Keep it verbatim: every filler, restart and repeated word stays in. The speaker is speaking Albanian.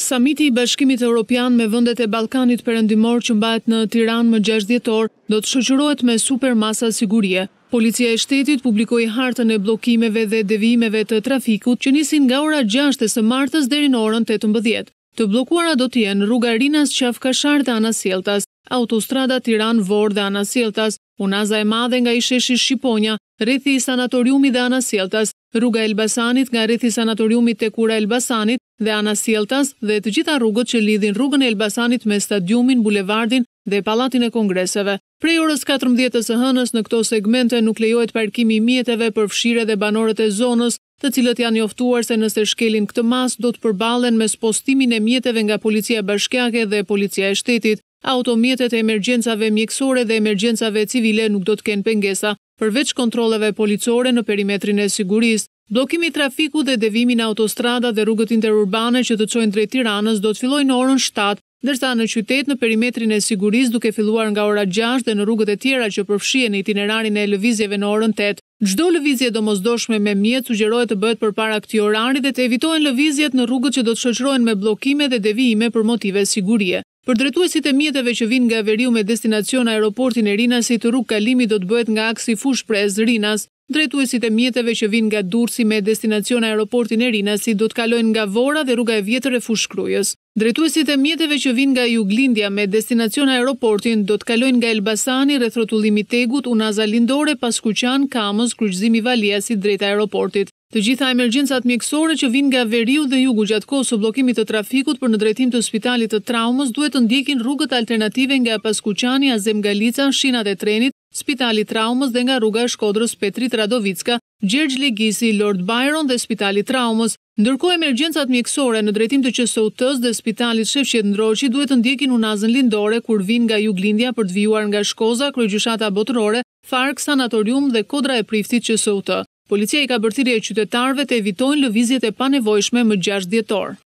Samiti i Bashkimit Evropian me vendet e Ballkanit Perëndimor që mbahet në Tiranë më gjashtë dhjetor do të shoqërohet me supermasa sigurie. Policia e shtetit publikoi hartën e bllokimeve dhe devijimeve të trafikut që nisin nga ora gjashtë së martës deri në orën tetëmbëdhjetë. Të bllokuara do të jenë rruga Rinas Qafkashar dhe Anasjelltas, autostrada Tiranë-Vor dhe Anasjelltas, unaza e madhe nga i sheshi Shqiponja, rrethi i sanatoriumit dhe Anasjelltas, rruga Elbasanit nga rrethi i sanatoriumit tek ura Elbasanit dhe Anasjelltas dhe të gjitha rrugët që lidhin rrugën e Elbasanit me stadiumin, bulevardin dhe pallatin e kongreseve. Prej orës katërmbëdhjetë së hënës në këto segmente nuk lejohet parkimi i mjeteve për fshirë dhe banorët e zonës, të cilët janë njoftuar se nëse shkelin këtë mas do të përballen me postimin e mjeteve nga Policia Bashkiake dhe Policia e Shtetit. Automjetet e emergjencave mjekësore dhe emergjencave civile nuk do të kenë pengesa, përveç kontrolleve policore në perimetrin e sigurisë. Bllokimi i trafikut dhe devijimi në autostrada dhe rrugët interurbane që të çojnë drejt Tiranës do të fillojë në orën shtatë, ndërsa në qytet në perimetrin e sigurisë duke filluar nga ora gjashtë dhe në rrugët e tjera që përfshihen në itinerarin e lëvizjeve në orën tetë. Çdo lëvizje domosdoshme me mjet sugjerohet të bëhet përpara këtij orari dhe të evitohen lëvizjet në rrugët që do të shoqërohen me bllokime dhe devijime për motive sigurie. Për drejtuesit e mjeteve që vinë nga veriu me destinacion aeroportin e Rinasit, rrugë kalimi do të bëhet nga aksi Fushprez Rinas. Drejtuesit e mjeteve që vinë nga Durrësi me destinacion aeroportin e Rinasit do të kalojnë nga Vora dhe rruga e vjetër e Fushkrujës. Drejtuesit e mjeteve që vinë nga Juglindja me destinacion aeroportin do të kalojnë nga Elbasani rreth rrotullimit Tegut, unaza Lindore, Paskuqan, Kamës, kryqëzimi Valiasit drejt aeroportit. Të gjitha emergjencat mjekësore që vinë nga veriu dhe jugu gjatë kohës së bllokimit të trafikut për në drejtim të spitalit të traumës duhet të ndjekin rrugët alternative nga Paskuqani, Azem Galica, shinat e trenit, Spitali Traumës dhe nga rruga e Shkodrës Petrit Radovicka, Gjergj Legisi, Lord Byron dhe Spitali Traumës. Ndërkohë emergjencat mjekësore në drejtim të Q S U T-s dhe Spitalit Shefqet Ndroqi duhet të ndjekin unazën Lindore kur vinë nga Juglindja për të vijuar nga Shkoza, kryegjyshata botërore, Fark, sanatorium dhe kodra e Priftit Q S U T. Policia i ka bërthirrje qytetarëve të evitojnë lëvizjet e panevojshme më gjashtë dhjetor.